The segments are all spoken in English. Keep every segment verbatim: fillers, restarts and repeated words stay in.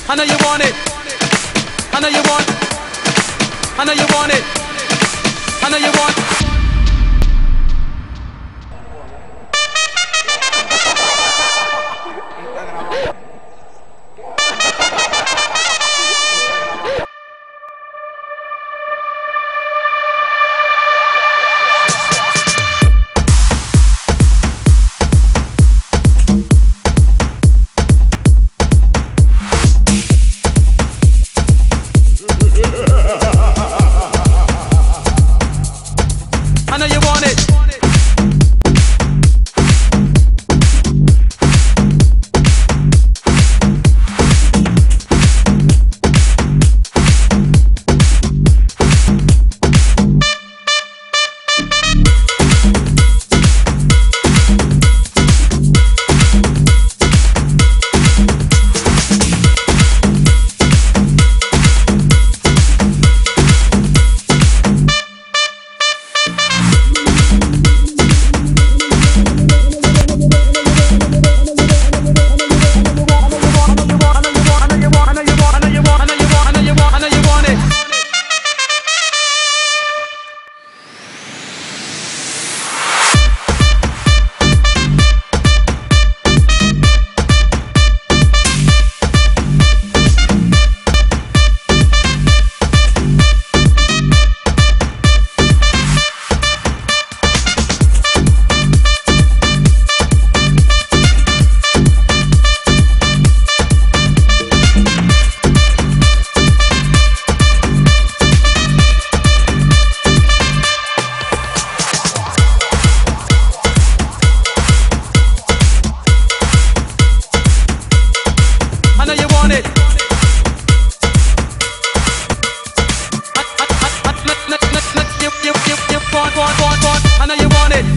I know you want it. I know you want. I know you want it. I know you want. I know you want it. I know you want it.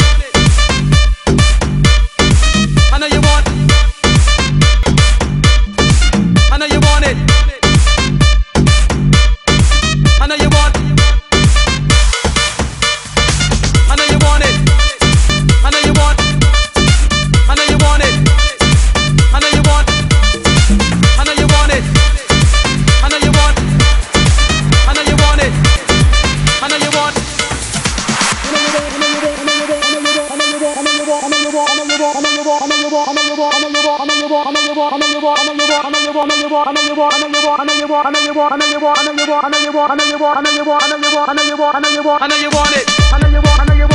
I know you want. I know you want it. I know you want. I know you want it. I know you want. I know you want it. I know you want. I know you want it. I know you want. I know you want it. I know you want. I know you want it.